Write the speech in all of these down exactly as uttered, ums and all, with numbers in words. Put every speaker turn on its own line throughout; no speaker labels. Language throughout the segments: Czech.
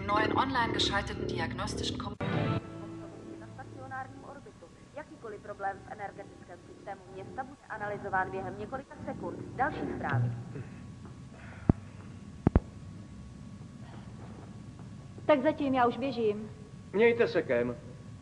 neuen online geschalteten diagnostischen Kom
na stacionárním orbitu. Jakýkoliv problém v energetickém systému města bude analyzován během několika sekund. Další zprávy.
Tak zatím já už běžím.
Mějte se, Kem.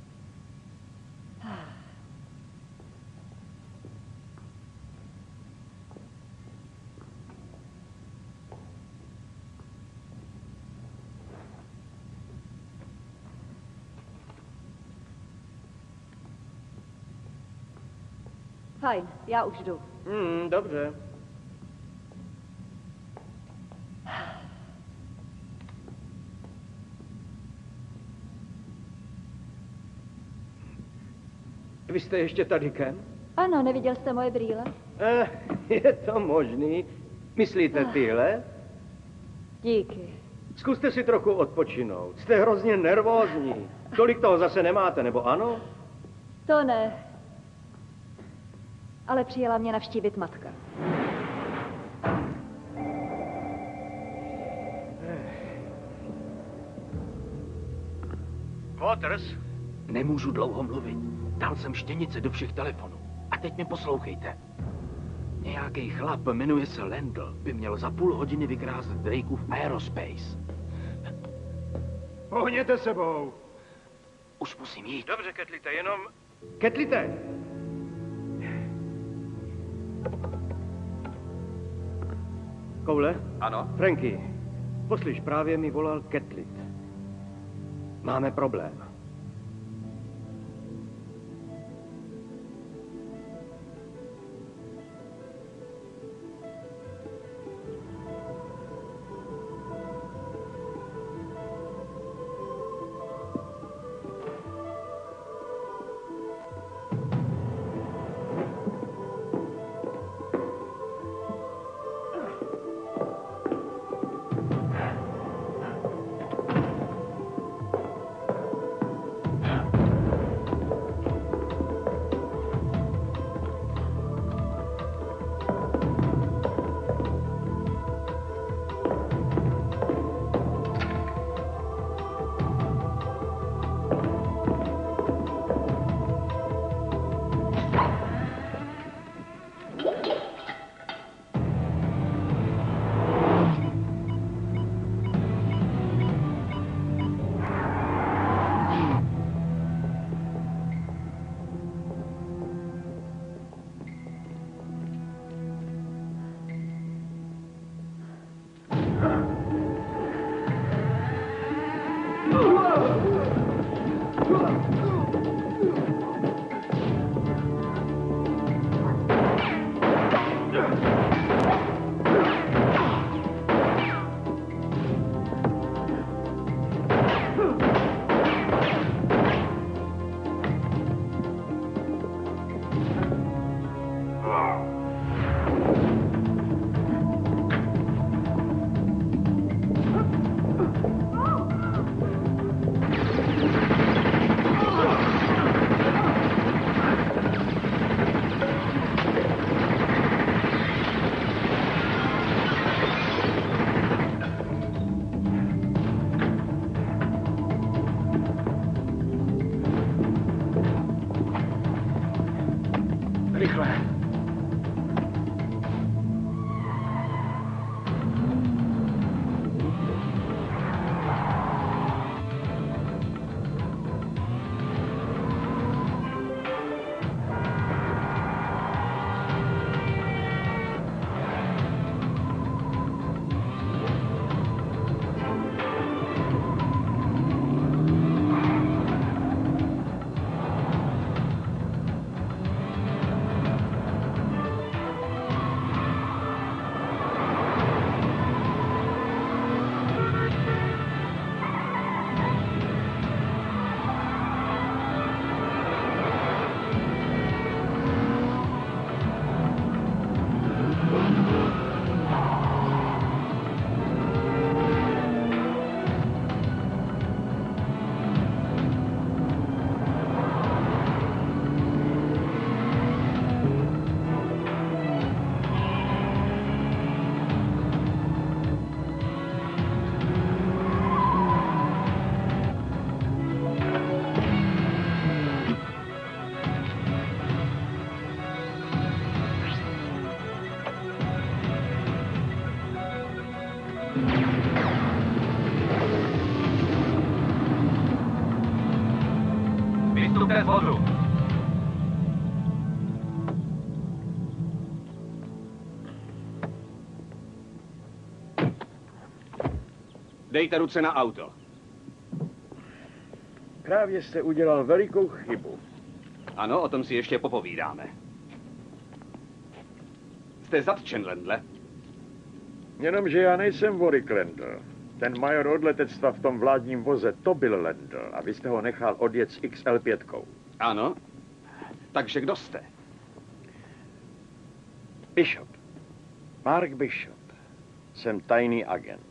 Fajn, já už jdu.
Hmm, dobře. Vy jste ještě tady, Kem?
Ano, neviděl jste moje brýle?
Eh, je to možný. Myslíte tyhle?
Díky.
Zkuste si trochu odpočinout. Jste hrozně nervózní. Tolik toho zase nemáte, nebo ano?
To ne. Ale přijela mě navštívit matka.
Waters?
Nemůžu dlouho mluvit. Dal jsem štěnice do všech telefonů. A teď mi poslouchejte. Nějaký chlap, jmenuje se Lendl, by měl za půl hodiny vykrázet Drakeův Aerospace.
Pohněte sebou.
Už musím jít.
Dobře, Ketlite, jenom... Ketlite! Koule?
Ano?
Franky, poslyš, právě mi volal Ketlit. Máme problém.
z vozu.
Dejte ruce na auto.
Právě jste udělal velikou chybu.
Ano, o tom si ještě popovídáme. Jste zatčen, Lendle.
Jenomže já nejsem Warwick Lendl. Ten major od letectva v tom vládním voze, to byl Lendl. A vy jste ho nechal odjet s X L pět.
Ano. Takže kdo jste?
Bishop. Mark Bishop. Jsem tajný agent.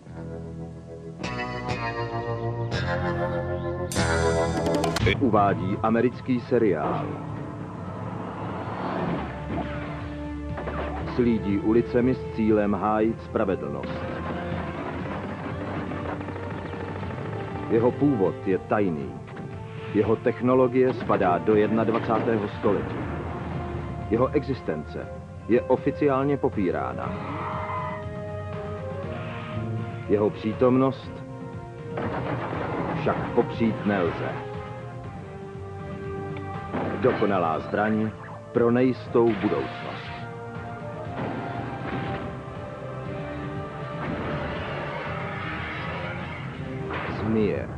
Uvádí americký seriál. Slídí ulicemi s cílem hájit spravedlnost. Jeho původ je tajný. Jeho technologie spadá do dvacátého prvního století. Jeho existence je oficiálně popírána. Jeho přítomnost však popřít nelze. Dokonalá zbraň pro nejistou budoucnost. Zmije.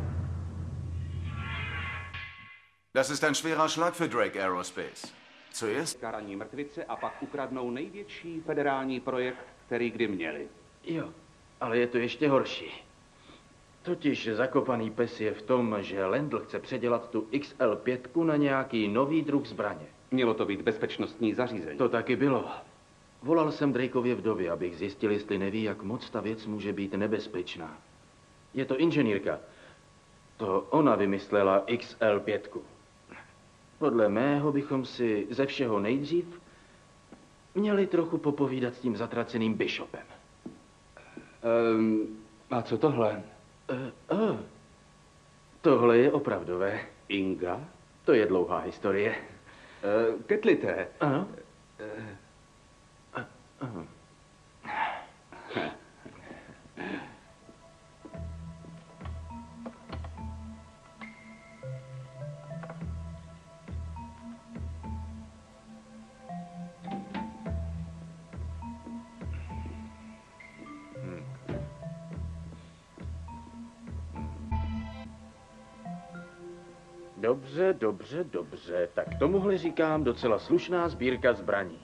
Das ist ein schwerer Schlag für Drake Aerospace. Zuerst
Karaní mrtvice a pak ukradnou největší federální projekt, který kdy měli.
Jo, ale je to ještě horší. Totiž zakopaný pes je v tom, že Lendl chce předělat tu X L pět na nějaký nový druh zbraně.
Mělo to být bezpečnostní zařízení.
To taky bylo. Volal jsem Drakeově vdově, abych zjistil, jestli neví, jak moc ta věc může být nebezpečná. Je to inženýrka. To ona vymyslela X L pět. Podle mého bychom si ze všeho nejdřív měli trochu popovídat s tím zatraceným Bishopem.
Um, a co tohle?
Uh, uh, tohle je opravdové.
Inga?
To je dlouhá historie.
Uh, Ketlité.
Ano. Uh, uh, uh. Dobře, dobře, dobře. Tak tomuhle říkám docela slušná sbírka zbraní.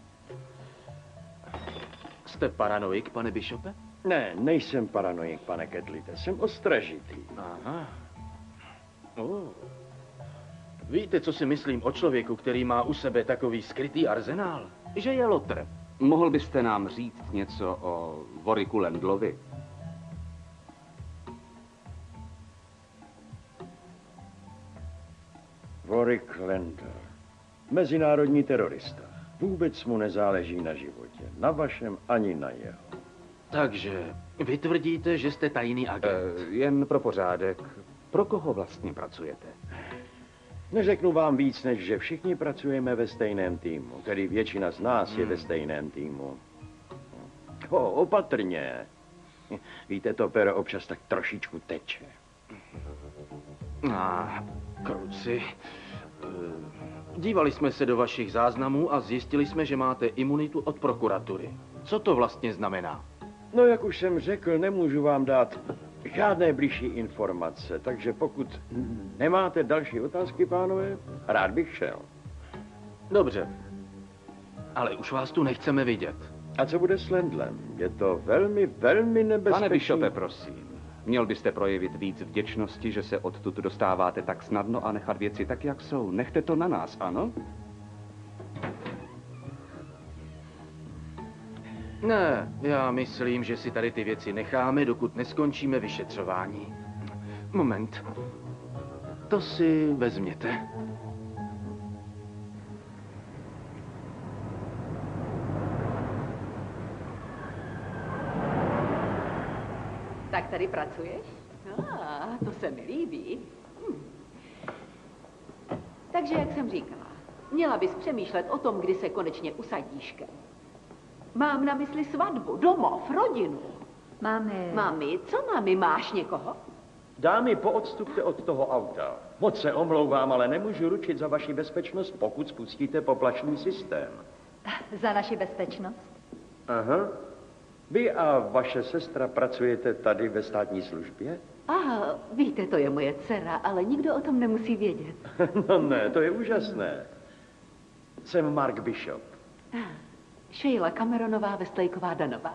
Jste paranoik, pane Bishope?
Ne, nejsem paranoik, pane Ketlite. Jsem ostražitý.
Aha. Oh. Víte, co si myslím o člověku, který má u sebe takový skrytý arzenál? Že je lotr.
Mohl byste nám říct něco o Warwicku Lendlovi?
Warwick Lendl. Mezinárodní terorista. Vůbec mu nezáleží na životě. Na vašem ani na jeho.
Takže vy tvrdíte, že jste tajný agent.
E, jen pro pořádek. Pro koho vlastně pracujete?
Neřeknu vám víc, než že všichni pracujeme ve stejném týmu. Tedy většina z nás hmm. je ve stejném týmu. O, opatrně. Víte, to pero občas tak trošičku teče.
A, kruci. Dívali jsme se do vašich záznamů a zjistili jsme, že máte imunitu od prokuratury. Co to vlastně znamená?
No, jak už jsem řekl, nemůžu vám dát žádné bližší informace, takže pokud nemáte další otázky, pánové, rád bych šel.
Dobře, ale už vás tu nechceme vidět.
A co bude s Lendlem? Je to velmi, velmi nebezpečné.
Pane Bishope, prosím. Měl byste projevit víc vděčnosti, že se odtud dostáváte tak snadno a nechat věci tak, jak jsou. Nechte to na nás, ano?
Ne, já myslím, že si tady ty věci necháme, dokud neskončíme vyšetřování. Moment. To si vezměte.
Tak tady pracuješ? Ah, to se mi líbí. Hm. Takže, jak jsem říkala, měla bys přemýšlet o tom, kdy se konečně usadíš. Mám na mysli svatbu, domov, rodinu.
Máme...
Mami, co mami, máš někoho?
Dámy, poodstupte od toho auta. Moc se omlouvám, ale nemůžu ručit za vaši bezpečnost, pokud spustíte poplašný systém.
Za naši bezpečnost?
Aha. Vy a vaše sestra pracujete tady ve státní službě?
Aha, víte, to je moje dcera, ale nikdo o tom nemusí vědět.
No ne, to je úžasné. Jsem Mark Bishop.
Sheila Cameronová, Westlejková Danová.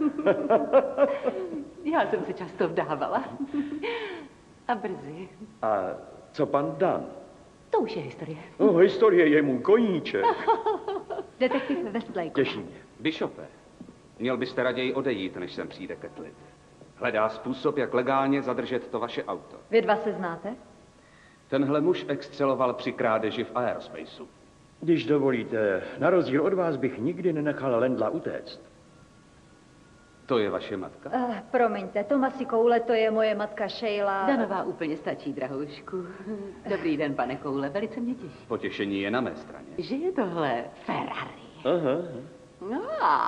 Já jsem se často vdávala. A brzy.
A co pan Dan?
To už je historie.
Oh, historie je můj koníček.
Detektiv Westlake.
Těší mě.
Bishope, měl byste raději odejít, než sem přijde Ketlit. Hledá způsob, jak legálně zadržet to vaše auto.
Vy dva se znáte?
Tenhle muž exceloval při krádeži v aerospaceu.
Když dovolíte, na rozdíl od vás bych nikdy nenechal Lendla utéct.
To je vaše matka?
Uh, promiňte, Tomasi Koule, to je moje matka Sheila.
Danová úplně stačí, drahoušku. Dobrý den, pane Koule, velice mě těší.
Potěšení je na mé straně.
Že je tohle Ferrari.
Aha.
No,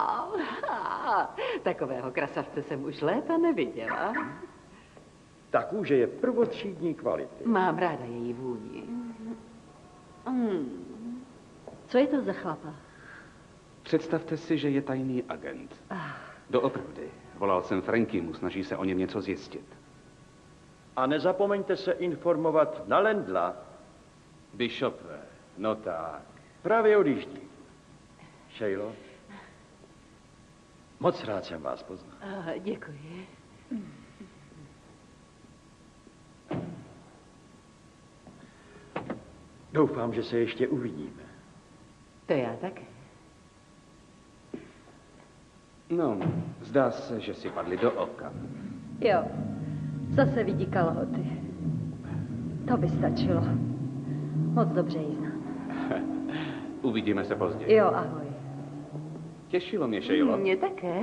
takového krasavce jsem už léta neviděla.
Ta kůže je prvotřídní kvality.
Mám ráda její vůni. Mm.
Co je to za chlapa?
Představte si, že je tajný agent. Doopravdy. Volal jsem Frankiemu, snaží se o něm něco zjistit.
A nezapomeňte se informovat na Lendla.
Bishope, no tak.
Právě odjíždí. Sheilo, moc rád jsem vás poznal.
Uh, děkuji.
Doufám, že se ještě uvidíme.
To já také.
No, zdá se, že si padli do oka.
Jo, zase vidí kalhoty. To by stačilo. Moc dobře ji znám.
Uvidíme se později.
Jo, ahoj.
Těšilo mě, Sheilo.
Mě také.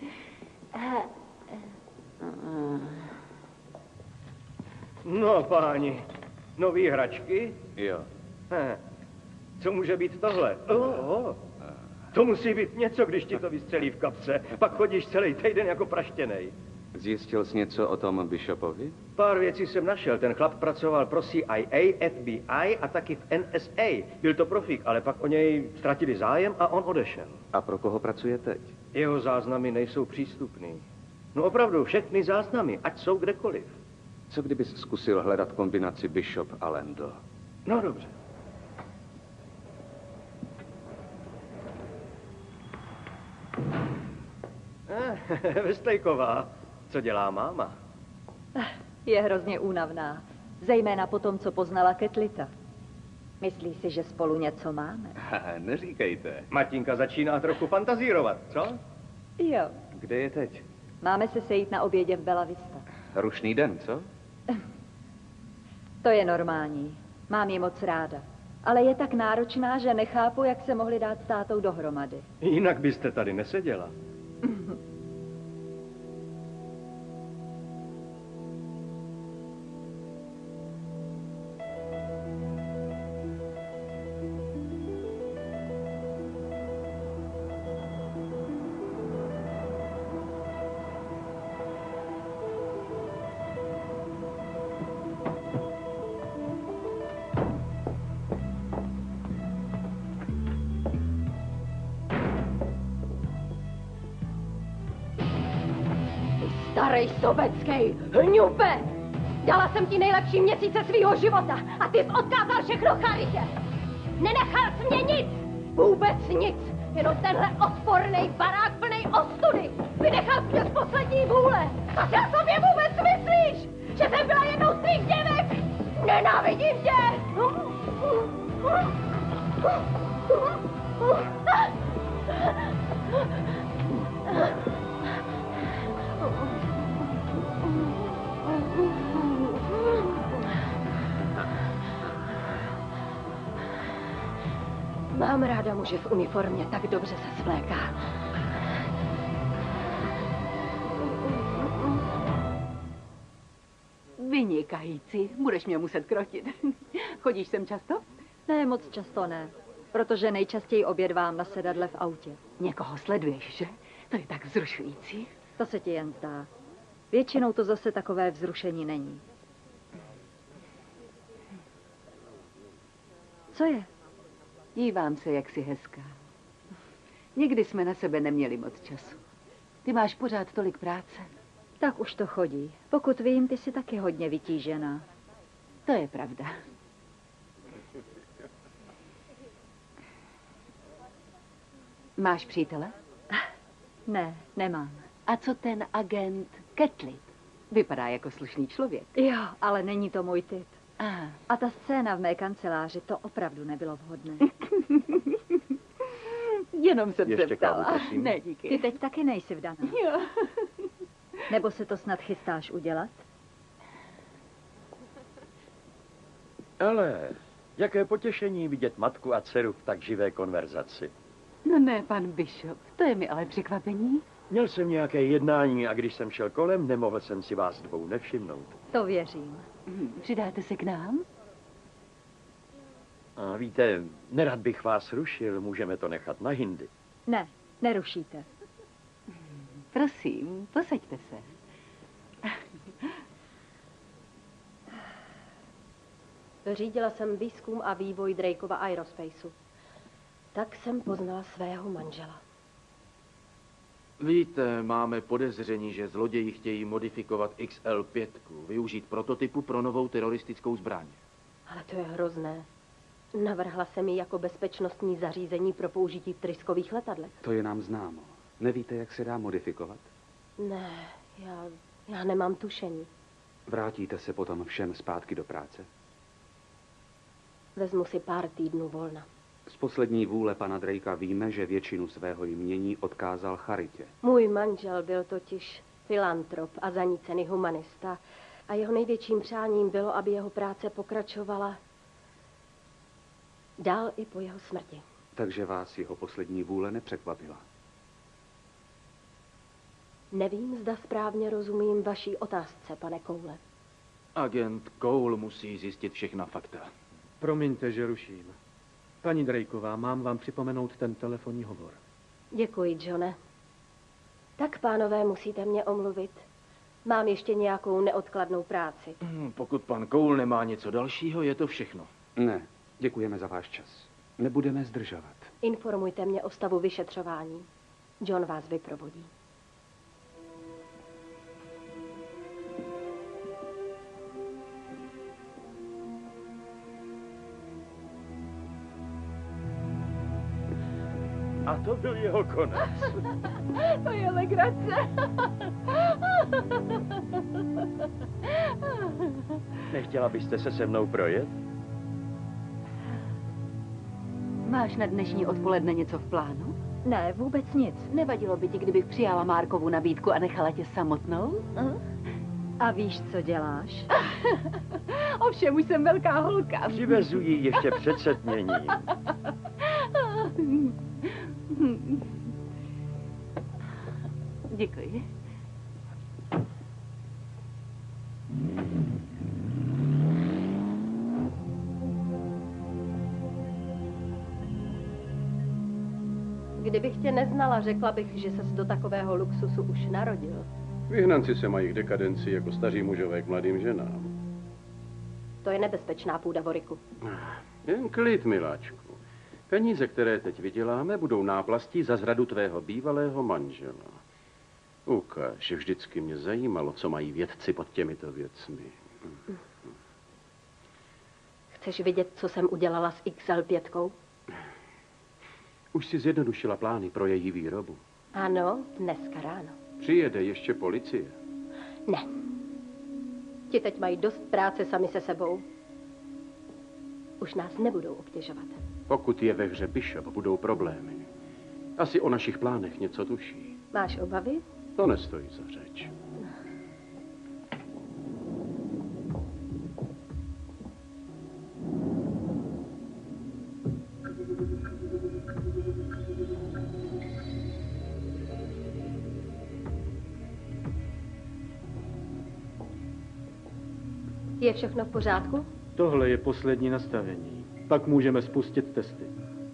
No, páni, nový hračky?
Jo.
He. Co může být tohle? Oh, oh. To musí být něco, když ti to vystřelí v kapse. Pak chodíš celý týden jako praštěnej.
Zjistil jsi něco o tom Bishopovi?
Pár věcí jsem našel. Ten chlap pracoval pro C I A, F B I a taky v N S A. Byl to profík, ale pak o něj ztratili zájem a on odešel.
A pro koho pracuje teď?
Jeho záznamy nejsou přístupný. No opravdu, všechny záznamy, ať jsou kdekoliv.
Co kdybys zkusil hledat kombinaci Bishop a Lendl?
No dobře. Eh, Westlejková, co dělá máma?
Je hrozně únavná. Zejména po tom, co poznala Ketlita. Myslí si, že spolu něco máme?
Neříkejte.
Matinka začíná trochu fantazírovat, co?
Jo.
Kde je teď?
Máme se sejít na obědě v Bella Vista.
Rušný den, co?
To je normální. Mám ji moc ráda. Ale je tak náročná, že nechápu, jak se mohli dát s tátou dohromady.
Jinak byste tady neseděla.
Starej sobeckej hňupe! Dala jsem ti nejlepší měsíce svýho života a ty jsi odkázal všechno charitě. Nenechal jsi mě nic, vůbec nic, jenom tenhle odpornej barák plnej ostudy. Vynechal jsi mě z poslední vůle. Co si o sobě vůbec myslíš? Že jsem byla jednou z tvých děvek? Nenávidím tě! Mám ráda muže v uniformě, tak dobře se svléká.
Vynikající. Budeš mě muset krotit. Chodíš sem často?
Ne, moc často ne. Protože nejčastěji obědvám na sedadle v autě.
Někoho sleduješ, že? To je tak vzrušující.
To se ti jen zdá. Většinou to zase takové vzrušení není. Co je?
Dívám se, jak jsi hezká. Někdy jsme na sebe neměli moc času. Ty máš pořád tolik práce.
Tak už to chodí. Pokud vím, ty jsi taky hodně vytížená.
To je pravda. Máš přítele?
Ne, nemám.
A co ten agent Catlett? Vypadá jako slušný člověk.
Jo, ale není to můj typ.
Aha.
A ta scéna v mé kanceláři, to opravdu nebylo vhodné.
Jenom jsem
Ještě
se ptala.
kávu, prosím.
Ne, díky.
Ty teď taky nejsi vdaná.
Jo.
Nebo se to snad chystáš udělat?
Ale jaké potěšení vidět matku a dceru v tak živé konverzaci.
No ne, pan Bishop, to je mi ale překvapení.
Měl jsem nějaké jednání a když jsem šel kolem, nemohl jsem si vás dvou nevšimnout.
To věřím.
Hm, přidáte se k nám?
A víte, nerad bych vás rušil, můžeme to nechat na jindy.
Ne, nerušíte.
Prosím, posaďte se.
Řídila jsem výzkum a vývoj Drakeova Aerospaceu. Tak jsem poznala svého manžela.
Víte, máme podezření, že zloději chtějí modifikovat X L pět, využít prototypu pro novou teroristickou zbraň.
Ale to je hrozné. Navrhla jsem ji jako bezpečnostní zařízení pro použití v tryskových letadlech.
To je nám známo. Nevíte, jak se dá modifikovat?
Ne, já, já nemám tušení.
Vrátíte se potom všem zpátky do práce?
Vezmu si pár týdnů volna.
Z poslední vůle pana Drakea víme, že většinu svého jmění odkázal charitě.
Můj manžel byl totiž filantrop a zanícený humanista a jeho největším přáním bylo, aby jeho práce pokračovala dál i po jeho smrti.
Takže vás jeho poslední vůle nepřekvapila.
Nevím, zda správně rozumím vaší otázce, pane Cole.
Agent Cole musí zjistit všechna fakta.
Promiňte, že ruším. Paní Drakeová, mám vám připomenout ten telefonní hovor.
Děkuji, Johne. Tak, pánové, musíte mě omluvit. Mám ještě nějakou neodkladnou práci.
Hmm, pokud pan Cole nemá něco dalšího, je to všechno.
Ne, děkujeme za váš čas. Nebudeme zdržovat.
Informujte mě o stavu vyšetřování. John vás vyprovodí.
A to byl jeho konec.
To je legrace.
Nechtěla byste se se mnou projet?
Máš na dnešní odpoledne něco v plánu?
Ne, vůbec nic.
Nevadilo by ti, kdybych přijala Markovu nabídku a nechala tě samotnou? Hm?
A víš, co děláš?
Ovšem, už jsem velká holka.
Přivezu ji ještě před setměním.
Děkuji.
Kdybych tě neznala, řekla bych, že ses do takového luxusu už narodil.
Vyhnanci se mají k dekadenci jako staří mužové k mladým ženám.
To je nebezpečná půda, Voriku.
Jen klid, miláčku. Peníze, které teď vyděláme, budou náplastí za zradu tvého bývalého manžela. Ukáž, vždycky mě zajímalo, co mají vědci pod těmito věcmi.
Chceš vidět, co jsem udělala s X L pět?
Už si zjednodušila plány pro její výrobu.
Ano, dneska ráno.
Přijede ještě policie.
Ne. Ti teď mají dost práce sami se sebou. Už nás nebudou obtěžovat.
Pokud je ve hře Bishop, budou problémy. Asi o našich plánech něco tuší.
Máš obavy?
To nestojí za řeč.
Je všechno v pořádku?
Tohle je poslední nastavení. Pak můžeme spustit testy.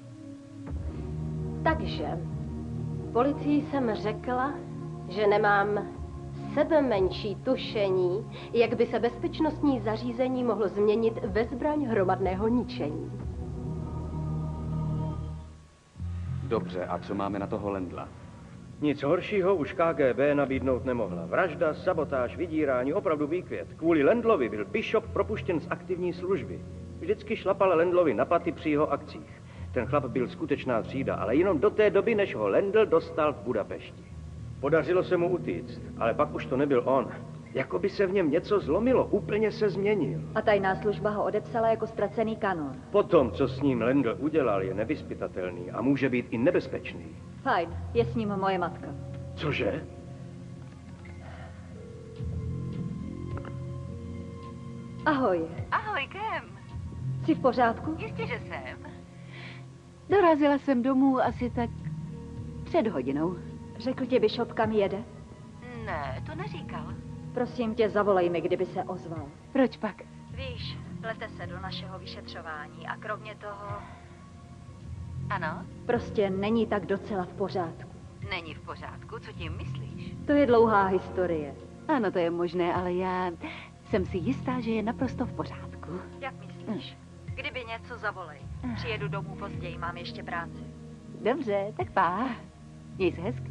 Takže, policii jsem řekla, že nemám sebe menší tušení, jak by se bezpečnostní zařízení mohlo změnit ve zbraň hromadného ničení.
Dobře, a co máme na toho Lendla?
Nic horšího už K G B nabídnout nemohla. Vražda, sabotáž, vydírání, opravdu výkvět. Kvůli Lendlovi byl Bishop propuštěn z aktivní služby. Vždycky šlapal Lendlovi na paty při jeho akcích. Ten chlap byl skutečná třída, ale jenom do té doby, než ho Lendl dostal v Budapešti. Podařilo se mu utíct, ale pak už to nebyl on. Jako by se v něm něco zlomilo, úplně se změnil.
A tajná služba ho odepsala jako ztracený kanon.
Potom, co s ním Lendl udělal, je nevyzpytatelný a může být i nebezpečný.
Fajn, je s ním moje matka.
Cože?
Ahoj.
Ahoj, Kem.
Jsi v pořádku?
Jistě, že jsem. Dorazila jsem domů asi tak před hodinou.
Řekl ti Bishop, kam jede?
Ne, to neříkal.
Prosím tě, zavolej mi, kdyby se ozval.
Proč pak?
Víš, plete se do našeho vyšetřování a kromě toho...
Ano?
Prostě není tak docela v pořádku.
Není v pořádku, co tím myslíš?
To je dlouhá historie.
Ano, to je možné, ale já jsem si jistá, že je naprosto v pořádku.
Jak myslíš? Kdyby něco, zavolej. Přijedu domů později, mám ještě práci.
Dobře, tak pá. Měj se hezky.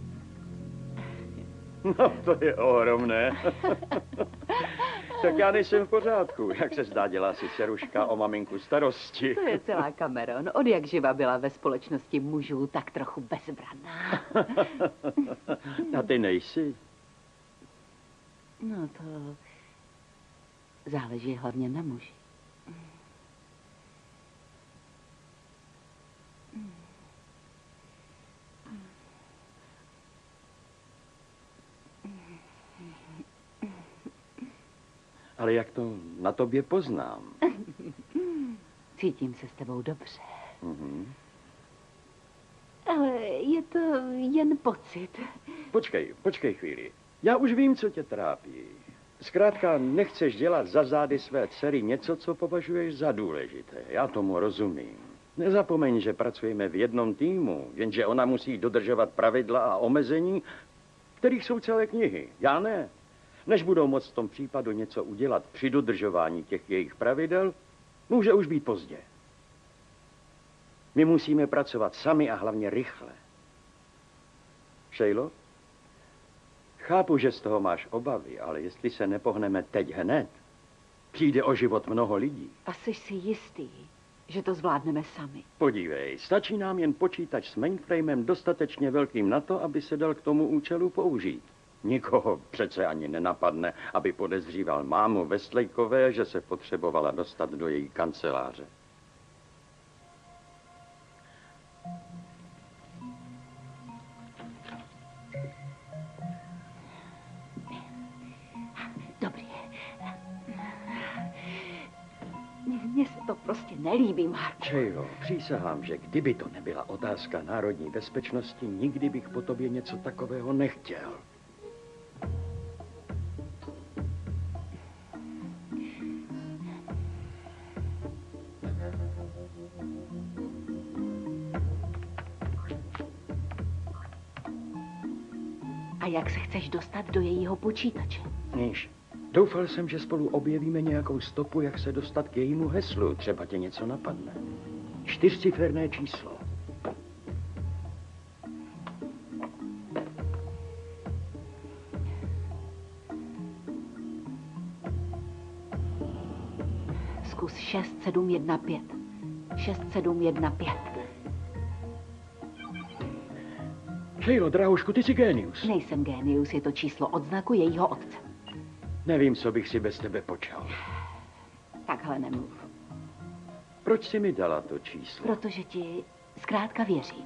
No, to je ohromné. Tak já nejsem v pořádku. Jak se zdá, dělá si dceruška o maminku starosti.
To je celá Cameron. Od jak živa byla ve společnosti mužů tak trochu bezbranná.
A ty nejsi?
No to záleží hlavně na muži.
Ale jak to na tobě poznám?
Cítím se s tebou dobře.
Mm-hmm.
Ale je to jen pocit.
Počkej, počkej chvíli. Já už vím, co tě trápí. Zkrátka nechceš dělat za zády své dcery něco, co považuješ za důležité. Já tomu rozumím. Nezapomeň, že pracujeme v jednom týmu, jenže ona musí dodržovat pravidla a omezení, kterých jsou celé knihy. Já ne. Než budou moct v tom případu něco udělat při dodržování těch jejich pravidel, může už být pozdě. My musíme pracovat sami a hlavně rychle. Šejlo? Chápu, že z toho máš obavy, ale jestli se nepohneme teď hned, přijde o život mnoho lidí.
A jsi si jistý, že to zvládneme sami?
Podívej, stačí nám jen počítač s mainframem dostatečně velkým na to, aby se dal k tomu účelu použít. Nikoho přece ani nenapadne, aby podezříval mámu Westlejkové, že se potřebovala dostat do její kanceláře.
Dobrý. Mně se to prostě nelíbí, Marku.
Čejo, přísahám, že kdyby to nebyla otázka národní bezpečnosti, nikdy bych po tobě něco takového nechtěl.
A jak se chceš dostat do jejího počítače?
Níž, doufal jsem, že spolu objevíme nějakou stopu, jak se dostat k jejímu heslu. Třeba tě něco napadne. Čtyřciferné číslo.
Zkus šest sedm jedna pět. šest sedm jedna pět.
Šejlo, drahušku, ty jsi génius.
Nejsem génius, je to číslo odznaku jejího otce.
Nevím, co bych si bez tebe počal.
Takhle nemluv.
Proč jsi mi dala to číslo?
Protože ti zkrátka věřím.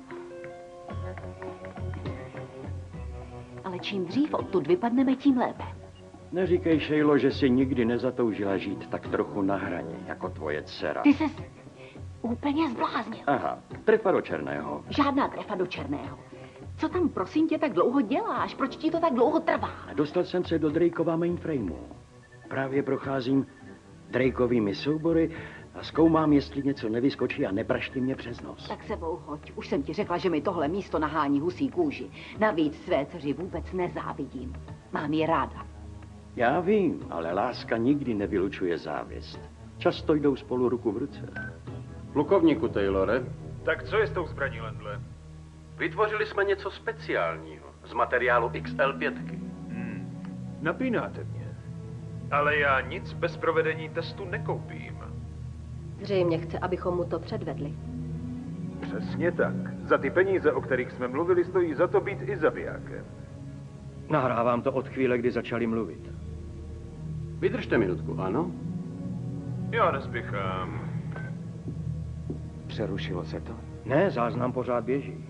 Ale čím dřív odtud vypadneme, tím lépe.
Neříkej, Šejlo, že jsi nikdy nezatoužila žít tak trochu na hraně, jako tvoje dcera.
Ty ses úplně zbláznil.
Aha, trefa do černého.
Žádná trefa do černého. Co tam, prosím tě, tak dlouho děláš? Proč ti to tak dlouho trvá?
Dostal jsem se do Drakeova mainframeu. Právě procházím Drakeovými soubory a zkoumám, jestli něco nevyskočí a nepraští mě přes nos.
Tak sebou hoď. Už jsem ti řekla, že mi tohle místo nahání husí kůži. Navíc své dceři vůbec nezávidím. Mám je ráda.
Já vím, ale láska nikdy nevylučuje závěst. Často jdou spolu ruku v ruce.
Plukovníku Taylore.
Tak co je s tou zbraní, Lendle?
Vytvořili jsme něco speciálního z materiálu X L pět.
Hmm. Napínáte mě. Ale já nic bez provedení testu nekoupím.
Zřejmě chce, abychom mu to předvedli.
Přesně tak. Za ty peníze, o kterých jsme mluvili, stojí za to být i zabijákem.
Nahrávám to od chvíle, kdy začali mluvit.
Vydržte minutku, ano?
Já nespěchám.
Přerušilo se to?
Ne, záznam pořád běží.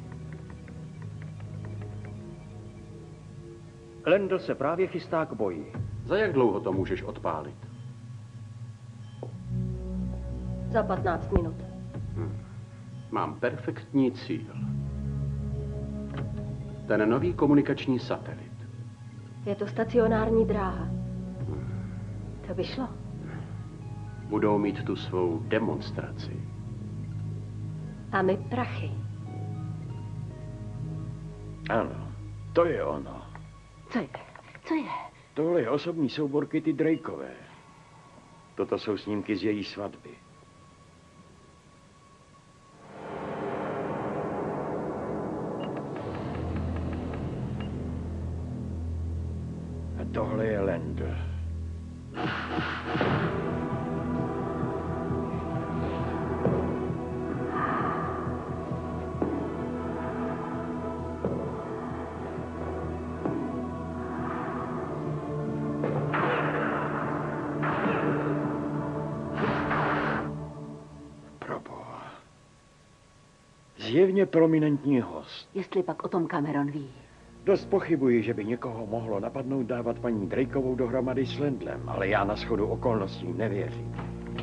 Lendl se právě chystá k boji.
Za jak dlouho to můžeš odpálit?
Za patnáct minut.
Hm. Mám perfektní cíl. Ten nový komunikační satelit.
Je to stacionární dráha. To by šlo.
Budou mít tu svou demonstraci.
A my prachy.
Ano, to je ono.
Co je? Co je?
Tohle je osobní soubor Kitty Drakeové. Toto jsou snímky z její svatby. A tohle je Lendl. Zjevně prominentní host.
Jestli pak o tom Cameron ví.
Dost pochybuji, že by někoho mohlo napadnout dávat paní Drakeovou dohromady s Lendlem, ale já na shodu okolností nevěřím.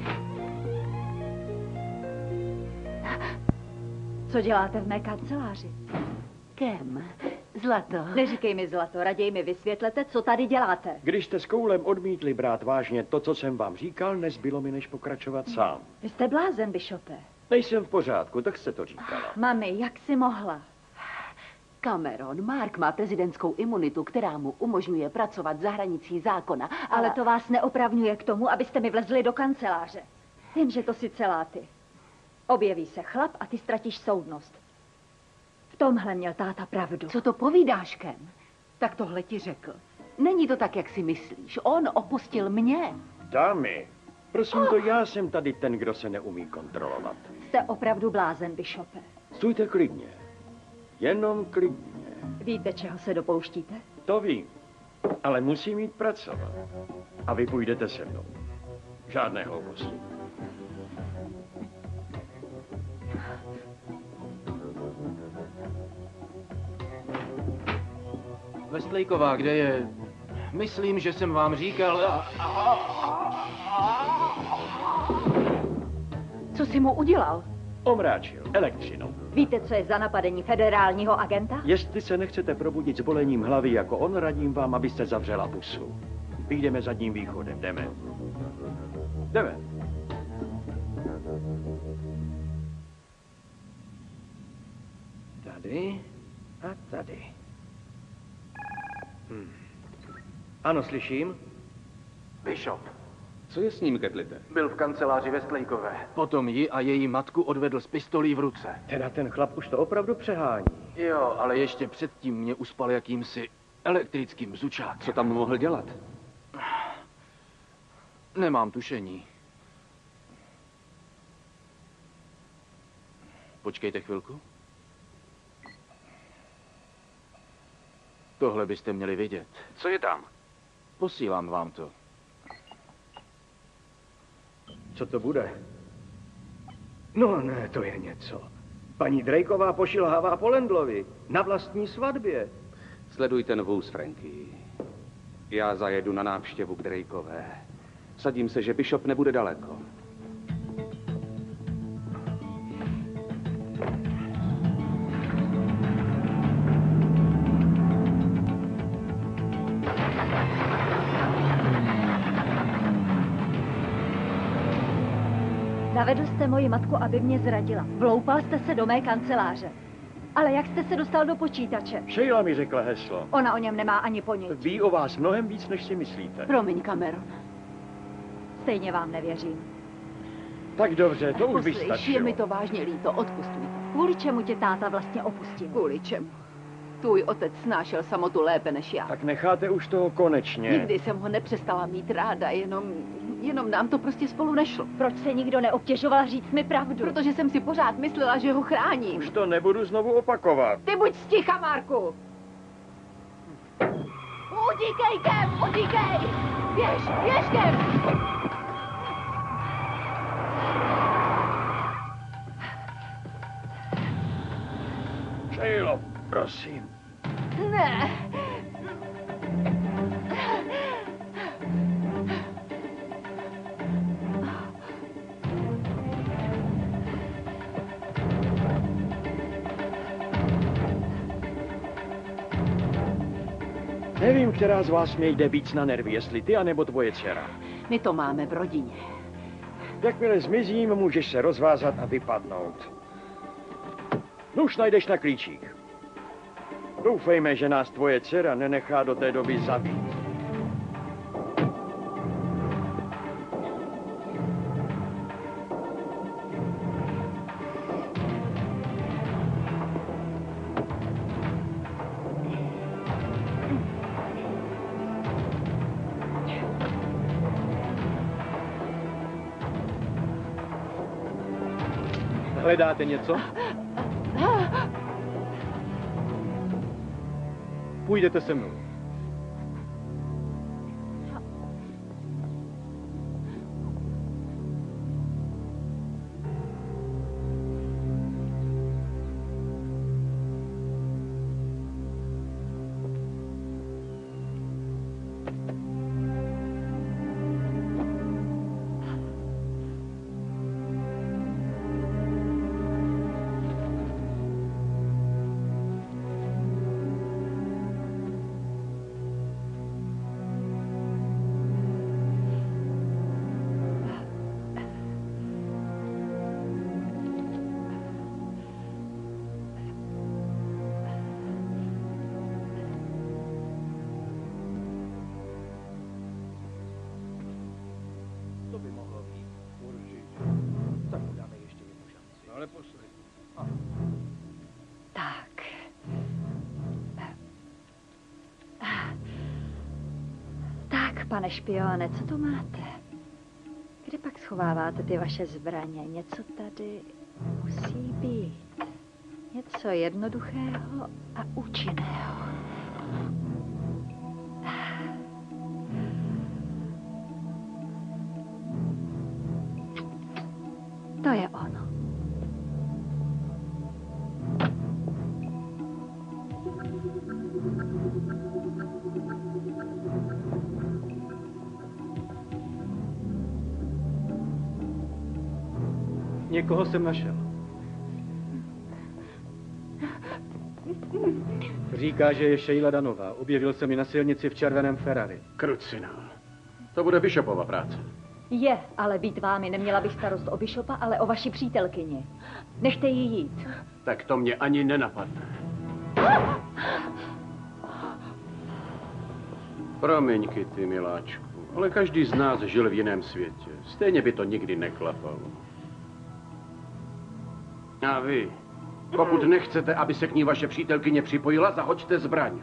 Co děláte v mé kanceláři?
Kem? Zlato.
Neříkej mi zlato, raději mi vysvětlete, co tady děláte.
Když jste s Koulem odmítli brát vážně to, co jsem vám říkal, nezbylo mi, než pokračovat sám.
Vy jste blázen, Bishope.
Nejsem v pořádku, tak jste to říkala.
Mami, jak jsi mohla?
Cameron, Mark má prezidentskou imunitu, která mu umožňuje pracovat za hranicí zákona. Ale,
ale to vás neopravňuje k tomu, abyste mi vlezli do kanceláře. Vím, že to si celá ty. Objeví se chlap a ty ztratíš soudnost. V tomhle měl táta pravdu.
Co to povídáš, Kem? Tak tohle ti řekl. Není to tak, jak si myslíš. On opustil mě.
Dámy, prosím, to já jsem tady ten, kdo se neumí kontrolovat.
Jste opravdu blázen, Bishope.
Stůjte klidně. Jenom klidně.
Víte, čeho se dopouštíte?
To vím, ale musím jít pracovat. A vy půjdete se mnou. Žádné hlouposti.
Westlejková, kde je? Myslím, že jsem vám říkal...
Co jsi mu udělal?
Omráčil elektřinou.
Víte, co je za napadení federálního agenta?
Jestli se nechcete probudit s bolením hlavy jako on, radím vám, abyste zavřela pusu. Vyjdeme zadním východem, jdeme. Jdeme. Tady a tady. Hmm. Ano, slyším.
Bishop.
Co je s ním, Ketlite?
Byl v kanceláři Westlejkové. Potom ji a její matku odvedl s pistolí v ruce.
Teda ten chlap už to opravdu přehání.
Jo, ale ještě předtím mě uspal jakýmsi elektrickým bzučákem.
Co tam mohl dělat?
Nemám tušení. Počkejte chvilku. Tohle byste měli vidět.
Co je tam?
Posílám vám to.
Co to bude? No ne, to je něco. Paní Drakeová pošilhává po Lendlovi. Na vlastní svatbě.
Sleduj ten vůz, Franky. Já zajedu na návštěvu k Drakeové. Sadím se, že Bishop nebude daleko.
Zavedl jste moji matku, aby mě zradila. Vloupal jste se do mé kanceláře. Ale jak jste se dostal do počítače?
Sheila mi řekla heslo.
Ona o něm nemá ani ponětí.
Ví o vás mnohem víc, než si myslíte.
Promiň, Cameron.
Stejně vám nevěřím.
Tak dobře, to už by
Poslyš,
stačilo.
je mi to vážně líto, odpust mi to.
Kvůli čemu tě táta vlastně opustil?
Kvůli čemu? Tvůj otec snášel samotu lépe než já.
Tak necháte už toho konečně.
Nikdy jsem ho nepřestala mít ráda, jenom, jenom nám to prostě spolu nešlo.
Proč se nikdo neobtěžoval říct mi pravdu?
Protože jsem si pořád myslela, že ho chráním.
Už to nebudu znovu opakovat.
Ty buď sticha, Marku! Utíkej, Kem, utíkej! Běž, běž, Kem!
Shaylo, prosím.
Ne!
Nevím, která z vás mě jde víc na nervy, jestli ty, anebo tvoje dcera.
My to máme v rodině.
Jakmile zmizím, můžeš se rozvázat a vypadnout. No už najdeš na klíčích. Doufejme, že nás tvoje dcera nenechá do té doby zabít.
Hledáte něco? Půjdete se mnou. To by mohlo být. Určitě. Tak mu dáme ještě jednu šanci. Ale poslední.
Tak. Tak, pane špione, co to máte? Kde pak schováváte ty vaše zbraně? Něco tady musí být. Něco jednoduchého a účinného. To je ono.
Někoho jsem našel. Říká, že je Sheila Danová. Objevil se mi na silnici v červeném Ferrari.
Krucinál. To bude Bishopova práce.
Je, ale být vámi neměla bych starost o Bishopa, ale o vaši přítelkyni. Nechte ji jít.
Tak to mě ani nenapadne. Promiň, Kitty, miláčku, ale každý z nás žil v jiném světě. Stejně by to nikdy neklapalo. A vy, pokud nechcete, aby se k ní vaše přítelkyně připojila, zahoďte zbraň.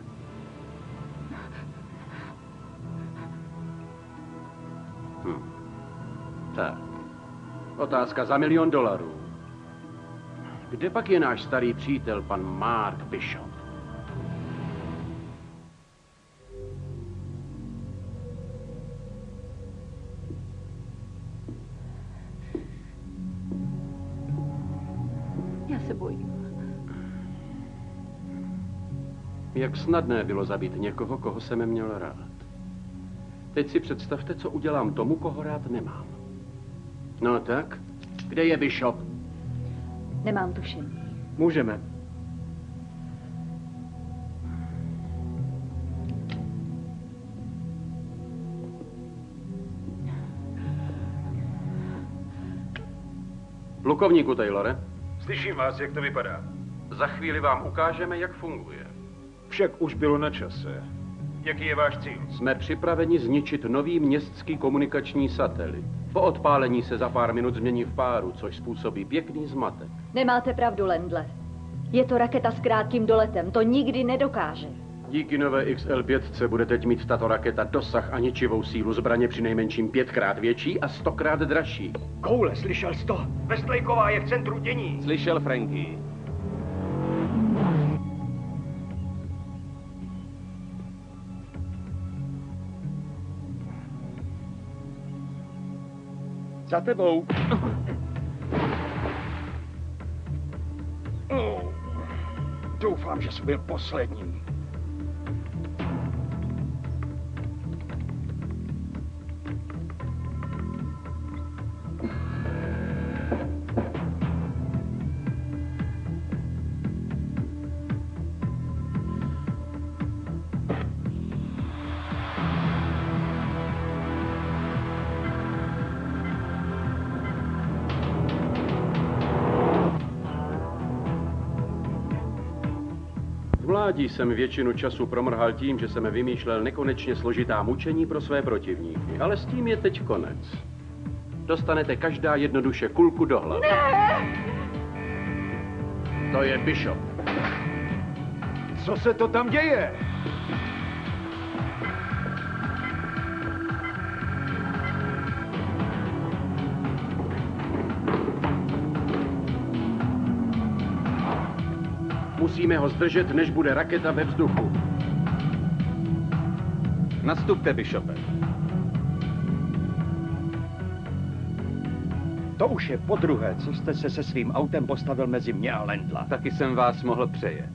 Hm. Tak. Otázka za milion dolarů. Kde pak je náš starý přítel, pan Mark Bishop?
Já se bojím.
Jak snadné bylo zabít někoho, koho jsem měl rád. Teď si představte, co udělám tomu, koho rád nemám. No tak, kde je Bishop?
Nemám tušení.
Můžeme.
Plukovníku Taylore.
Slyším vás, jak to vypadá.
Za chvíli vám ukážeme, jak funguje.
Však už bylo na čase. Jaký je váš cíl?
Jsme připraveni zničit nový městský komunikační satelit. Po odpálení se za pár minut změní v páru, což způsobí pěkný zmatek.
Nemáte pravdu, Lendle. Je to raketa s krátkým doletem, to nikdy nedokáže.
Díky nové X L pět bude teď mít tato raketa dosah a ničivou sílu zbraně přinejmenším pětkrát větší a stokrát dražší.
Koule, slyšel jsi to? Westlejková je v centru dění.
Slyšel, Franky.
Za tebou. Oh. Doufám, že jsi byl poslední.
V mládí jsem většinu času promrhal tím, že jsem vymýšlel nekonečně složitá mučení pro své protivníky. Ale s tím je teď konec. Dostanete každá jednoduše kulku do hlavy.
Ne!
To je Bishop.
Co se to tam děje?
Musíme ho zdržet, než bude raketa ve vzduchu.
Nastupte, Bishope.
To už je podruhé, co jste se se svým autem postavil mezi mě a Lendla.
Taky jsem vás mohl přejet.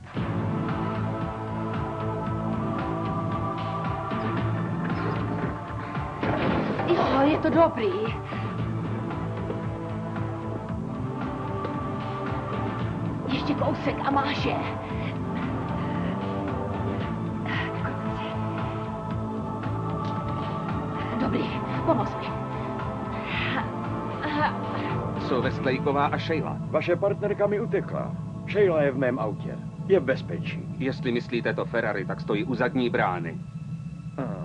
Jo, je to dobrý. Ještě kousek a máš je. Dobrý, pomoz mi.
Jsou Westlejková a Sheila.
Vaše partnerka mi utekla. Sheila je v mém autě. Je v bezpečí.
Jestli myslíte to Ferrari, tak stojí u zadní brány.
Ah.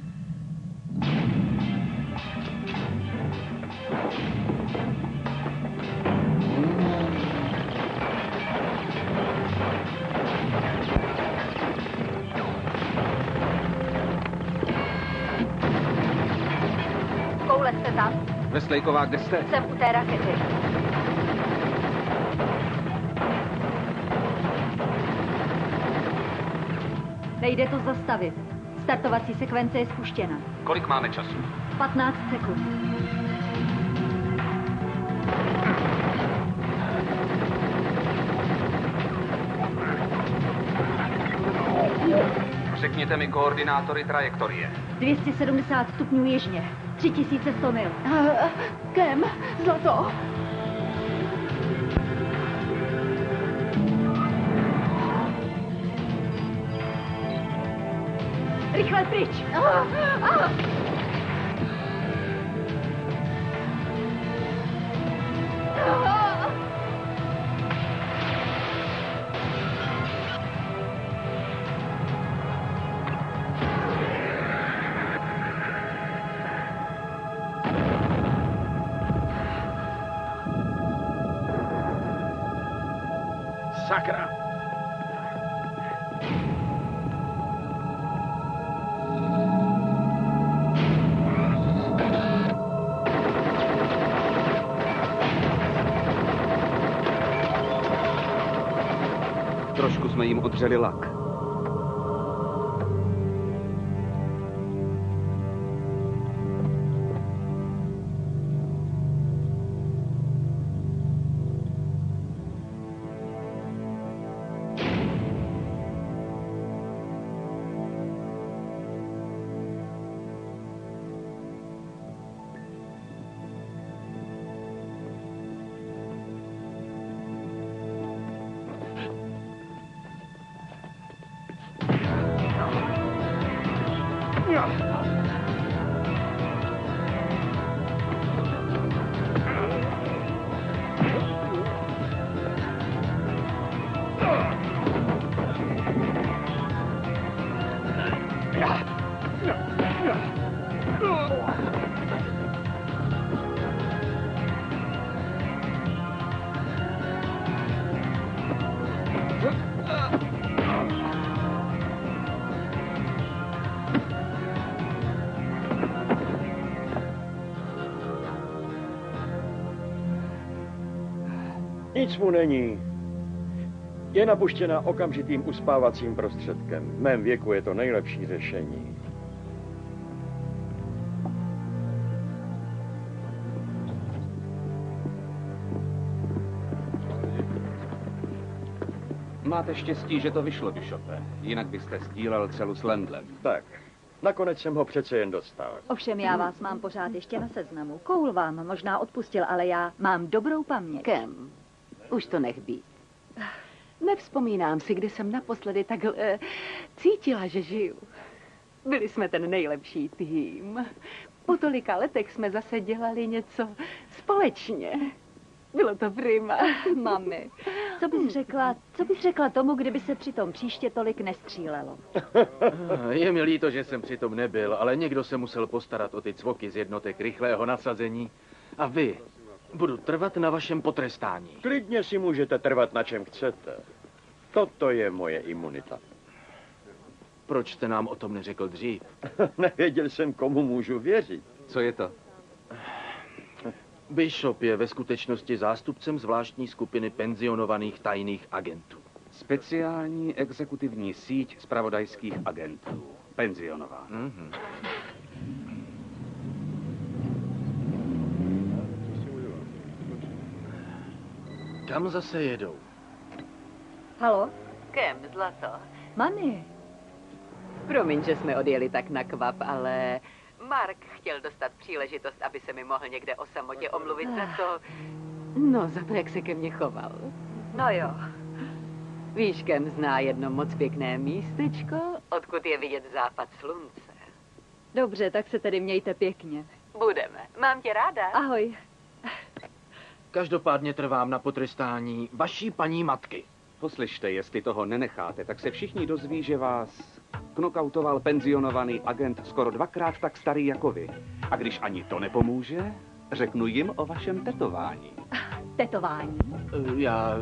Koule, jste tam?
Westlejková, kde jste?
Jsem u té rakety. Nejde to zastavit. Startovací sekvence je spuštěna.
Kolik máme času?
patnáct sekund.
Řekněte mi koordinátory trajektorie.
dvě stě sedmdesát stupňů jižně. tři tisíce sto mil.
Uh, Kem, zlato.
Rychle pryč.
Uh, uh.
Sakra!
Trošku jsme jim odřeli lak.
Nic mu není. Je napuštěna okamžitým uspávacím prostředkem. V mém věku je to nejlepší řešení.
Máte štěstí, že to vyšlo, Bishope. Jinak byste sdílel celu s Lendlem.
Tak, nakonec jsem ho přece jen dostal.
Ovšem já vás mám pořád ještě na seznamu. Cole vám možná odpustil, ale já mám dobrou paměť.
Kem, už to nech být. Nevzpomínám si, kdy jsem naposledy takhle eh, cítila, že žiju. Byli jsme ten nejlepší tým. Po tolika letech jsme zase dělali něco společně. Bylo to prima.
Mami, co bys řekla, co bys řekla tomu, kdyby se přitom příště tolik nestřílelo?
Je mi líto, že jsem přitom nebyl, ale někdo se musel postarat o ty cvoky z jednotek rychlého nasazení. A vy, budu trvat na vašem potrestání.
Klidně si můžete trvat na čem chcete. Toto je moje imunita.
Proč jste nám o tom neřekl dřív?
Nevěděl jsem, komu můžu věřit.
Co je to?
Bishop je ve skutečnosti zástupcem zvláštní skupiny penzionovaných tajných agentů.
Speciální exekutivní síť zpravodajských agentů. Penzionová.
Mm-hmm. Kam zase jedou?
Halo?
Kem, zlato.
Mami.
Promiň, že jsme odjeli tak na kvap, ale Mark chtěl dostat příležitost, aby se mi mohl někde o samotě omluvit za to, no za to, jak se ke mně choval.
No jo.
Víš, Kem zná jedno moc pěkné místečko, odkud je vidět západ slunce.
Dobře, tak se tedy mějte pěkně.
Budeme. Mám tě ráda.
Ahoj.
Každopádně trvám na potrestání vaší paní matky.
Poslyšte, jestli toho nenecháte, tak se všichni dozví, že vás knockoutoval penzionovaný agent skoro dvakrát tak starý jako vy. A když ani to nepomůže, řeknu jim o vašem tetování.
Tetování?
Já...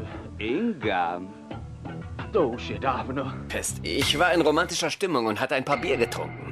Inga.
To už je dávno.
Fest. Ich war in romantischer Stimmung und hatte ein paar Bier getrunken.